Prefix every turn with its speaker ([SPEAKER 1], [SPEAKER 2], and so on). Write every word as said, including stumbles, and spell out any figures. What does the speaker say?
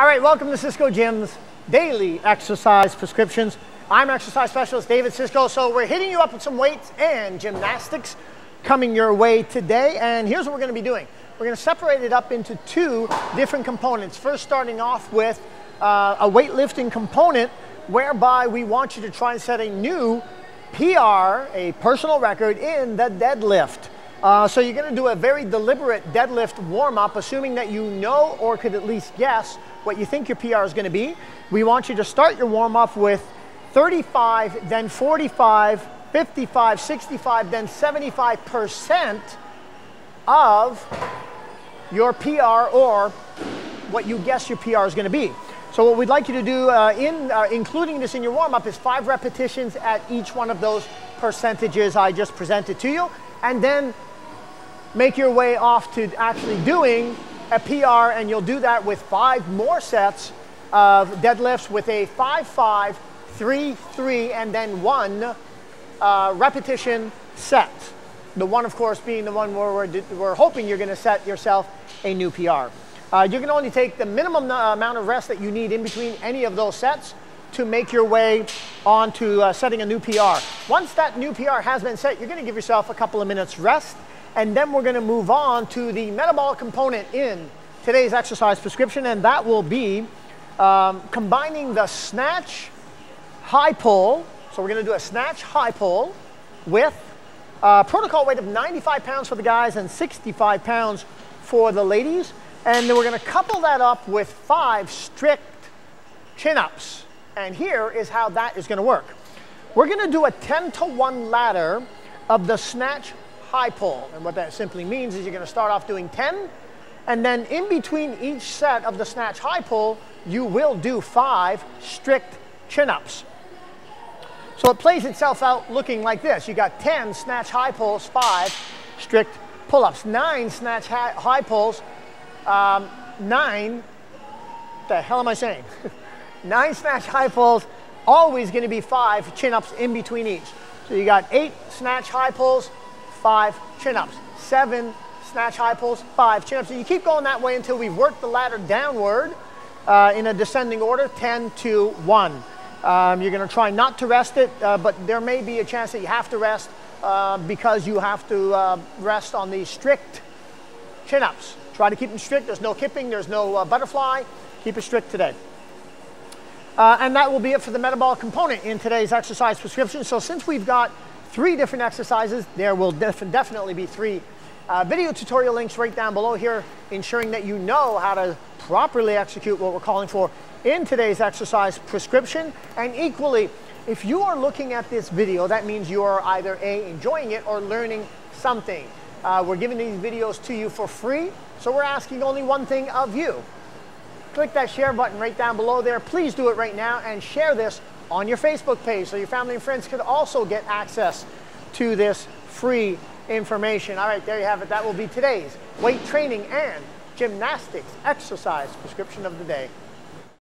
[SPEAKER 1] All right, welcome to Cisco Gym's daily exercise prescriptions. I'm exercise specialist David Cisco. So we're hitting you up with some weights and gymnastics coming your way today. And here's what we're going to be doing. We're going to separate it up into two different components. First, starting off with uh, a weightlifting component whereby we want you to try and set a new P R, a personal record, in the deadlift. Uh, so you're going to do a very deliberate deadlift warm-up, assuming that you know or could at least guess what you think your P R is going to be. We want you to start your warm-up with thirty-five, then forty-five, fifty-five, sixty-five, then seventy-five percent of your P R, or what you guess your P R is going to be. So what we'd like you to do, uh, in uh, including this in your warm-up, is five repetitions at each one of those percentages I just presented to you, and then make your way off to actually doing a P R, and you'll do that with five more sets of deadlifts with a five five, three three, and then one uh, repetition set. The one, of course, being the one where we're, we're hoping you're going to set yourself a new P R. Uh, you can only take the minimum amount of rest that you need in between any of those sets to make your way on to uh, setting a new P R. Once that new P R has been set, you're going to give yourself a couple of minutes rest, and then we're going to move on to the metabolic component in today's exercise prescription, and that will be um, combining the snatch high pull. So we're going to do a snatch high pull with a protocol weight of ninety-five pounds for the guys and sixty-five pounds for the ladies. And then we're going to couple that up with five strict chin-ups. And here is how that is going to work. We're going to do a ten to one ladder of the snatch high pull. And what that simply means is you're going to start off doing ten, and then in between each set of the snatch high pull, you will do five strict chin-ups. So it plays itself out looking like this. You got ten snatch high pulls, five strict pull-ups, nine snatch high pulls, um, nine, what the hell am I saying? Nine snatch high pulls, always going to be five chin-ups in between each. So you got eight snatch high pulls, five chin-ups, seven snatch high pulls, five chin-ups. And you keep going that way until we've worked the ladder downward uh, in a descending order, ten to one. Um, you're going to try not to rest it, uh, but there may be a chance that you have to rest uh, because you have to uh, rest on the strict chin-ups. Try to keep them strict. There's no kipping, there's no uh, butterfly. Keep it strict today. Uh, and that will be it for the metabolic component in today's exercise prescription. So since we've got three different exercises, there will def definitely be three uh, video tutorial links right down below here, ensuring that you know how to properly execute what we're calling for in today's exercise prescription. And equally, if you are looking at this video, that means you are either A, enjoying it, or learning something. Uh, we're giving these videos to you for free, so we're asking only one thing of you. Click that share button right down below there. Please do it right now and share this on your Facebook page so your family and friends could also get access to this free information. All right, there you have it. That will be today's weight training and gymnastics exercise prescription of the day.